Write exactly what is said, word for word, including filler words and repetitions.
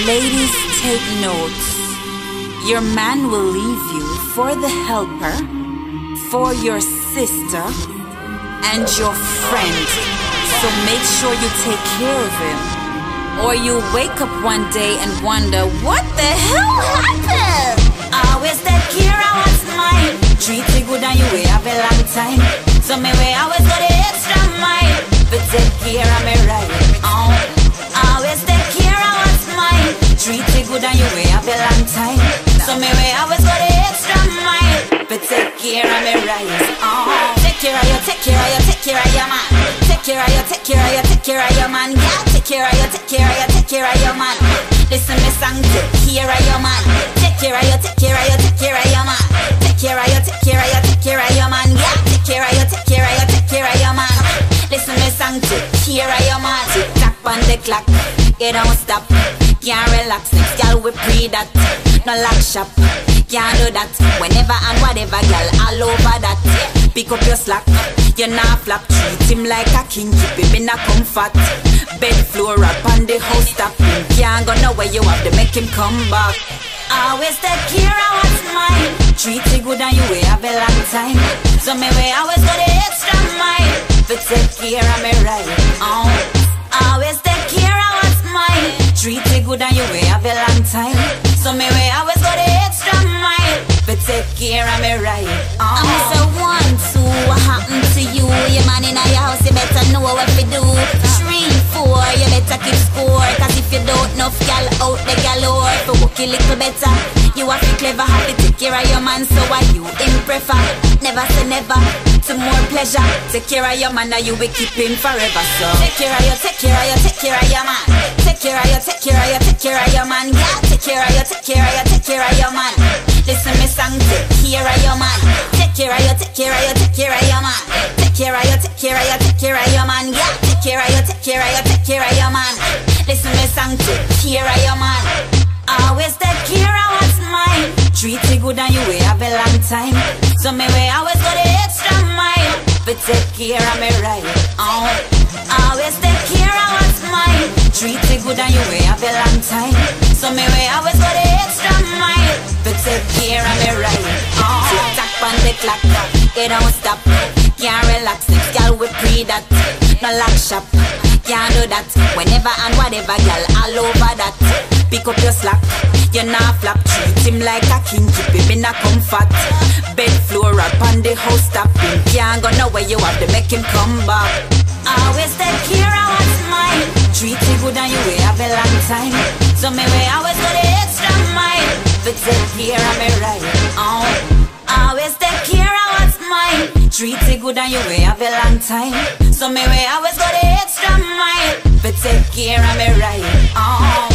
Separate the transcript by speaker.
Speaker 1: Ladies, take notes. Your man will leave you for the helper, for your sister, and your friend. So make sure you take care of him, or you wake up one day and wonder, what the hell happened?
Speaker 2: Always take care of what's mine. Treat you good and you will have a long time. So me way always got the extra mile. But take care of me right. Oh, always take care of what's mine. Treat you good and you will have a long time. So me way always got the extra mile. But take care of me right. Oh, take care of you, take care of you, take care of your man. Take care of you, take care of you, take care of your man. Yeah, take care of you, take care of you, take care of your man. Listen me song, take care of your man. Take care of you, take care of you, take care of your man. Take care of you, take care of you, take care of your man. Yeah, take care of you, take care of you, take care of your man. Listen me song, take care of your man. Tick tock on the clock, it don't stop. Can't relax, next girl we pre that. No lock shop, can't do that. Whenever and whatever, girl, all over that. Pick up your slack, you not flap. Treat him like a king, keep him in a comfort. Bed floor up on the house top. Can't go nowhere, you have to make him come back. Always take care of what's mine. Treat you good and you will have a long time. So me way always got the extra mile. But take care of me right. Oh, always take care of what's mine. Treat you good and you will have a long time. So me way always got the extra mile. But take care of me right. Oh.
Speaker 1: I'm so one, two, what happened to you? Your man in your house, you better know what to do. Three, four, you better keep score. Cause if you don't know, gal out the galore. For work a little better, you have to clever. Have to take care of your man, so why you in prefer? Never say never, to more pleasure. Take care of your man, now you will keep him forever. So
Speaker 2: take care of you, take care of you, take care of your man. Take care of you, take care of you, take care of your man. Yeah, take care of you, take care of you, take care of your man. Listen me song, take care of your man. Take care of you, take care of you, take care of your man. Take care of you, take care of you, take care of your man. Yeah, take care of you, take care of you, take care of your man. Listen me song, take care of your man. Always take care of what's mine. Treat you good and you will have a long time. So me way always got the extra mile. But take care of me right. Oh, always take care of what's mine. Treat you good and you will have a long time. So me way always got the extra mile. But take care of me right. Oh, tick tock on the clock, it don't stop. Can't relax, next girl we pre that. No lock shop, can't do that. Whenever and whatever, girl, all over that. Pick up your slack, you not flap. Treat him like a king, keep him in a comfort. Bed floor up on the house top. Can't go nowhere, you have to make him come back. Always take care of what's mine. Treat you good and you will have a long time. So me way always got the extra mile. But take care of me right. Oh, always take care of what's mine. Treat you good and you will have a long time. So me way always got the extra mile. But take care of me right. Oh.